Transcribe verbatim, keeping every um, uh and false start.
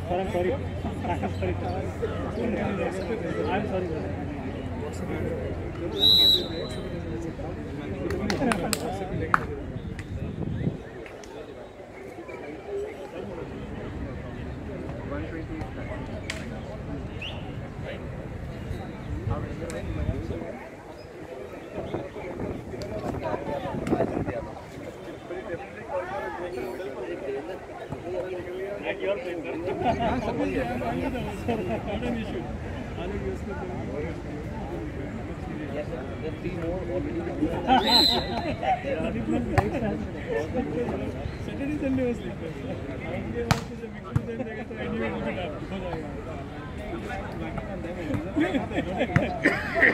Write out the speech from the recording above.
I'm sorry. I'm sorry. I'm sorry. At your place, sir. Not an issue. Yes, sir. The three more already. Saturday, Sunday was sleepless. Monday was the mixed then they got to anyway.